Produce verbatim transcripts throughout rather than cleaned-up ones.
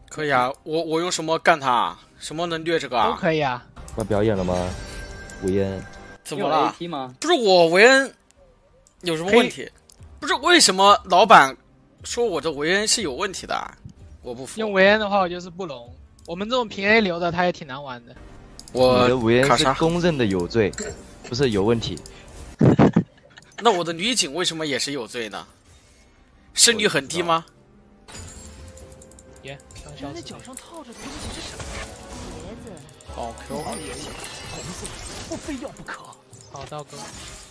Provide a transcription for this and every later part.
可以啊，我我用什么干他？什么能虐这个啊？ 都可以啊。 要表演了吗？维恩， 怎么了？ A P 吗？ 不是我维恩有什么问题？不是为什么老板说我的维恩是有问题的？我不服。 用维恩的话，我就是不聋。我们这种平 A 流的，他也挺难玩的。 我你的维恩是卡莎， 公认的有罪，不是有问题。 那我的女警为什么也是有罪呢？胜率很低吗？ 耶，当小子。 脚上套着的东西是什么？ 鞋子。 好 Q。 红色，我非要不可。 好，道哥。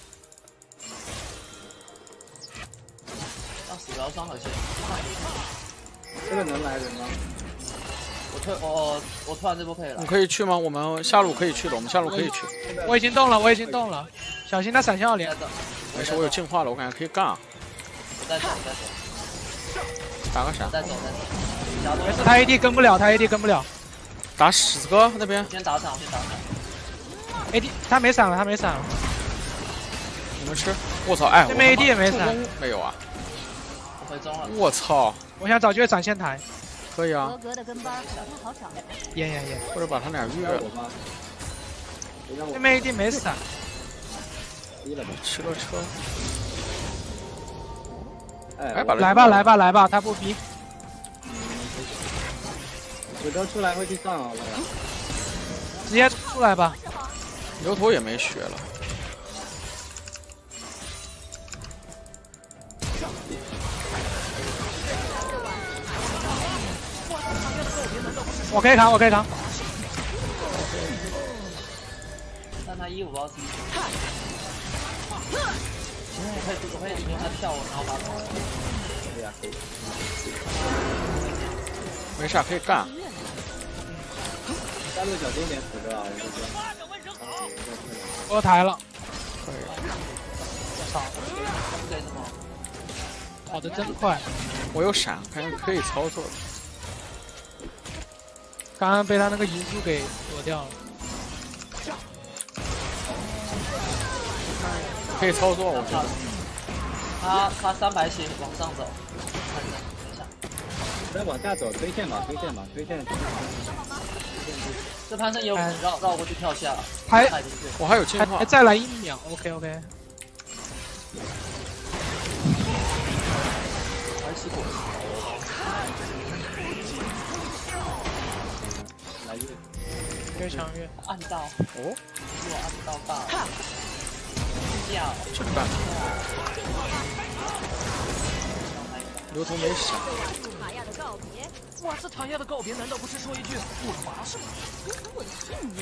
让死疗伤了先。 这个能来人吗？ 我突我我突然这波可以了你。可以去吗？我们下路可以去的，我们下路可以去。 我已经动了，我已经动了，小心他闪现要连。 没事，我有进化了，我感觉可以干啊。 我再走，我再走。 打个闪。 再走，再走。 没事，他 A D 跟不了，他 A D 跟不了。 打十个那边。 先打闪，先打闪。 A D 他没闪了，他没闪了。 你们吃。我操！哎， 对面 A D 也没闪。 没有啊。 我回中了。 我操！ 我想找机会闪现台。 可以啊。 合格的跟班，好巧。 验验验。 或者把他俩越了。 对面 A D 没闪。 吃个车。 哎， 来吧来吧来吧，他不逼。 我都出来会去上好了。 直接出来吧。 牛头也没血了。 我可以扛，我可以扛。 但他一我不知道自己。行，我可以，我可以用他跳，然后把他。 对呀，可以。 没事，可以干。 下路小心点死的啊！我就我有台了。 可以。 我操！跑得真快。 我有闪，感觉可以操作。 刚刚被他那个移速给躲掉了。 可以操作，我觉得。 他他三百血往上走，看着，等一下。 再往下走，推线吧，推线吧，推线。 这潘森有绕绕过去跳下。 还我还有进化。 还再来一秒 ，OK OK。 还起火。 来越， 越强越按到哦， 是我按到大，掉， 这个干。刘同没闪。 塔亚的告别， 哇，这塔亚的告别难道不是说一句我滑是吗？ 如同我的信念。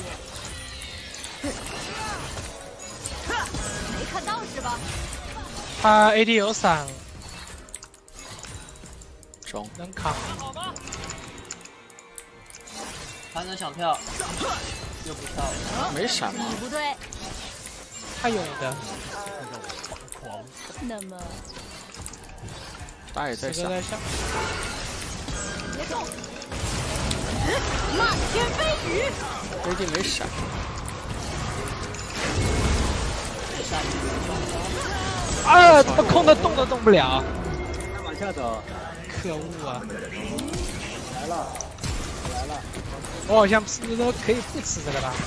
没看到是吧？ 他 A D 有闪了， 中能扛。 潘森想跳，又不跳了， 没闪吗？ 你不对。 他有的。 那么。 大爷在下。 在下。 别动！漫天飞雨。 A D 没闪。 啊！怎么空的动都动不了？ 再往下走。 可恶啊！ 来了，来了。 我好像是不是都可以不吃这个了？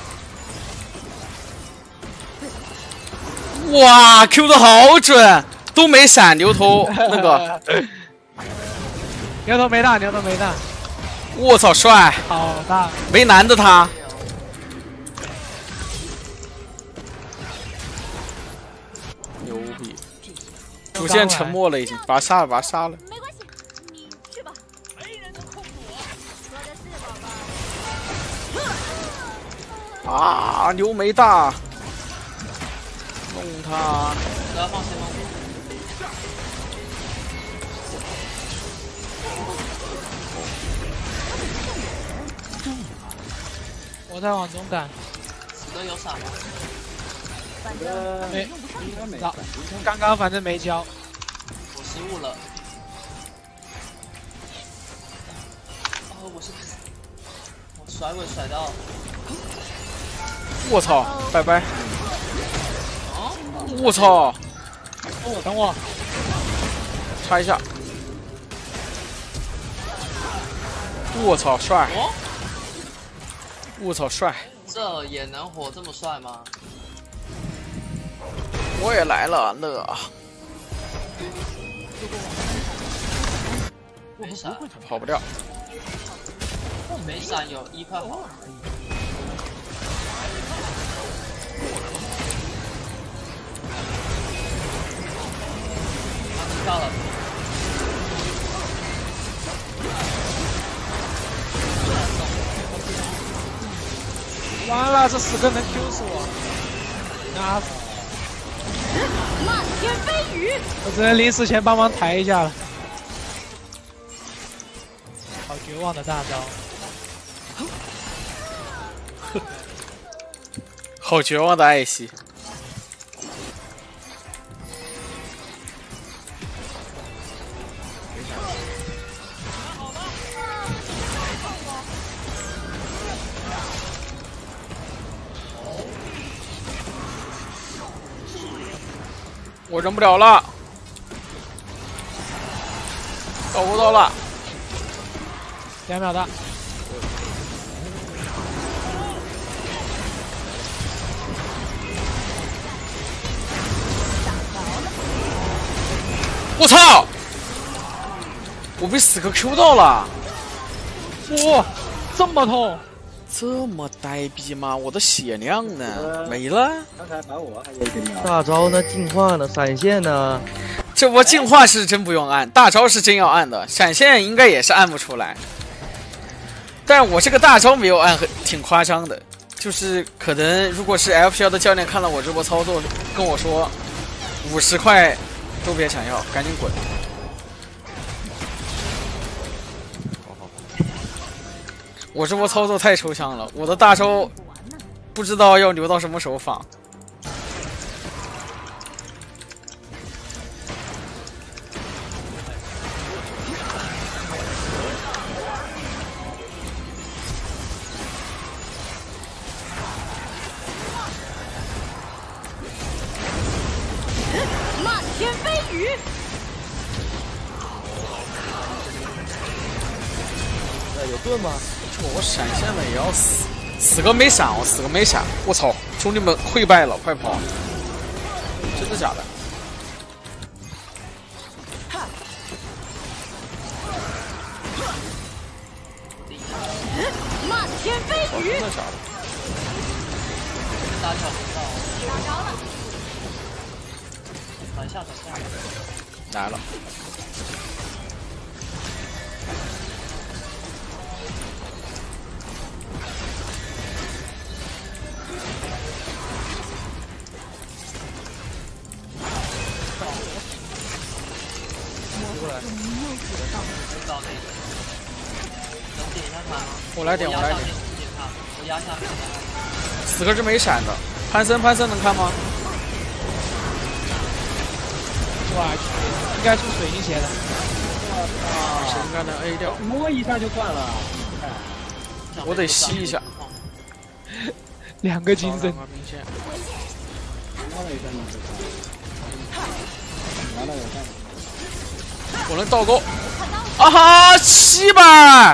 哇 ，Q 的好准，都没闪牛头那个。 牛头没大，牛头没大。 我操，帅！ 好大。 没男的他。牛逼！主线沉默了，已经把他杀了，把他杀了。 没关系，你去吧。没人能控制我。说的是宝宝。 啊，牛没大。弄他！ 不要放先锋。 我在往中赶。 死的有闪吗？ 反正没， 应该没。 刚刚反正没交。 我失误了。哦，我是，我甩尾甩到。 我操，拜拜！我操！ 哦，等我， 插一下。 我操，帅！ 哦， 我操，帅！ 这也能火这么帅吗？ 我也来了，乐。 没闪， 跑不掉。 没闪有一块好。到了。 完了，这四个能 Q 死我，打死！ 漫天飞雨， 我只能临死前帮忙抬一下了。好绝望的大招， 好绝望的艾希。我忍不了了，到不到了？ 两秒的。 我操！我被死哥 Q 到了！ 哇，这么痛！ 这么呆逼吗？我的血量呢？没了。 刚才把我还有一点秒。 大招呢？进化呢？闪现呢？ 这波进化是真不用按，大招是真要按的，闪现应该也是按不出来。但是我这个大招没有按，很挺夸张的。就是可能如果是 F 十一的教练看到我这波操作，跟我说五十块都别想要，赶紧滚。我这波操作太抽象了，我的大招不知道要留到什么时候放。 漫天飞雨， 呃，有盾吗？ 我闪现了也要死，死个没闪哦，死个没闪！我操，兄弟们溃败了，快跑！真的假的？ 漫天飞雨， 真的假的？ 打脚不到， 打着了， 转下转下。 来了。 找那个，能点一下他吗？ 我来点，我来点。 点他，我压下面。 死个是没闪的，潘森，潘森能看吗？ 我去，应该出水晶鞋的。 啊，谁应该能 A 掉？ 摸一下就断了。 我得吸一下。 两个金身。 摸了一下你就断了。完了，我干。 我能倒钩。啊哈，七百！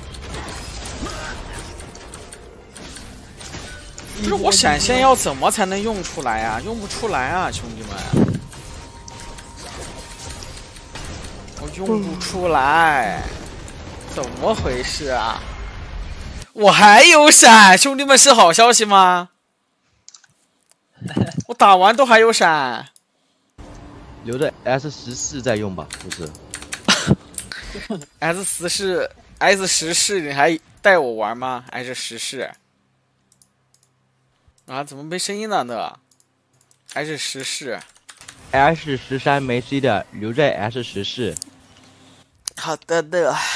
不是我闪现要怎么才能用出来啊？用不出来啊，兄弟们！我用不出来，怎么回事啊？我还有闪，兄弟们是好消息吗？我打完都还有闪。 留着 S 十四再用吧，不是 S 十四 S 十四你还带我玩吗？ S 十四啊，怎么没声音了呢 ？S 十四 ，S 十三没 C 的留在 S 十四。 好的的。